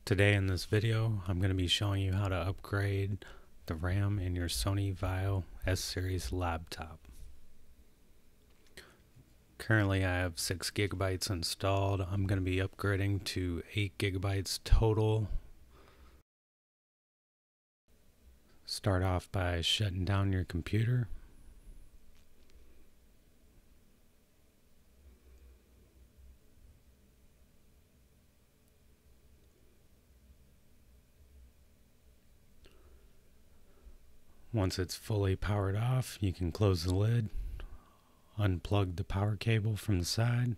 Today in this video, I'm going to be showing you how to upgrade the RAM in your Sony Vaio S-Series laptop. Currently I have 6 gigabytes installed. I'm going to be upgrading to 8 gigabytes total. Start off by shutting down your computer. Once it's fully powered off, you can close the lid, unplug the power cable from the side.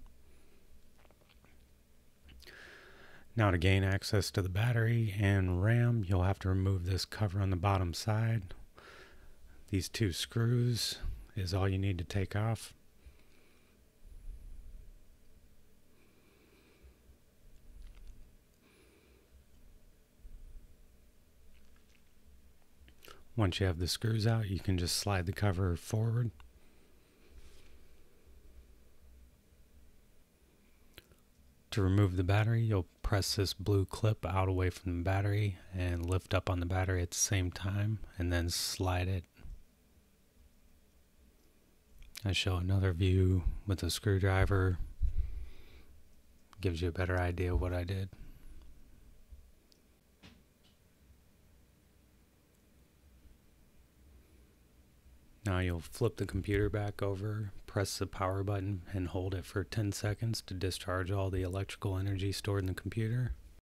Now to gain access to the battery and RAM, you'll have to remove this cover on the bottom side. These 2 screws is all you need to take off. Once you have the screws out, you can just slide the cover forward. To remove the battery, you'll press this blue clip out away from the battery and lift up on the battery at the same time and then slide it. I show another view with a screwdriver. Gives you a better idea of what I did. Now you'll flip the computer back over, press the power button, and hold it for 10 seconds to discharge all the electrical energy stored in the computer.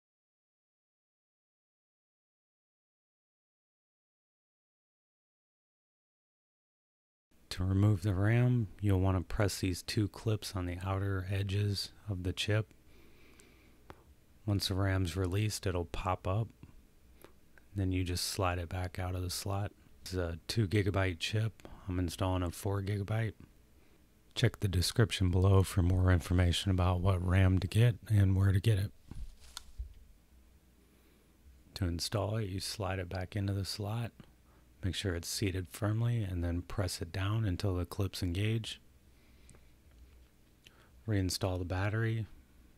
To remove the RAM, you'll want to press these 2 clips on the outer edges of the chip. Once the RAM's released, it'll pop up. Then you just slide it back out of the slot. It's a 2 gigabyte chip. I'm installing a 4 gigabyte. Check the description below for more information about what RAM to get and where to get it. To install it, you slide it back into the slot. Make sure it's seated firmly and then press it down until the clips engage. Reinstall the battery.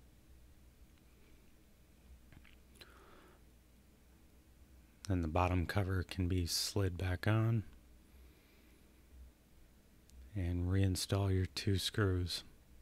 Then the bottom cover can be slid back on. And reinstall your 2 screws.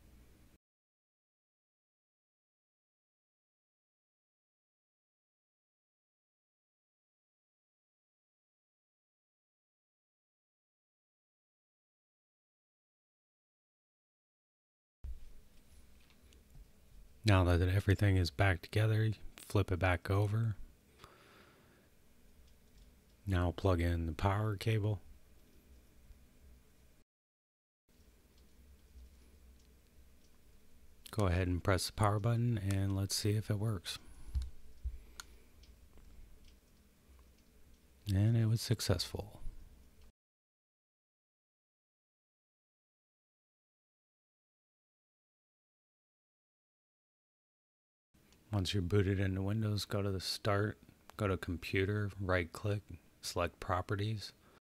Now that everything is back together, flip it back over. Now plug in the power cable. Go ahead and press the power button and let's see if it works. And it was successful. Once you're booted into Windows, go to the Start, go to Computer, right click, select Properties.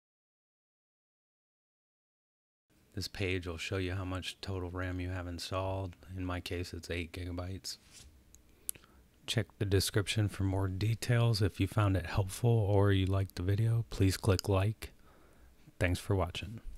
This page will show you how much total RAM you have installed. In my case, it's 8 gigabytes. Check the description for more details. If you found it helpful or you liked the video, please click like. Thanks for watching.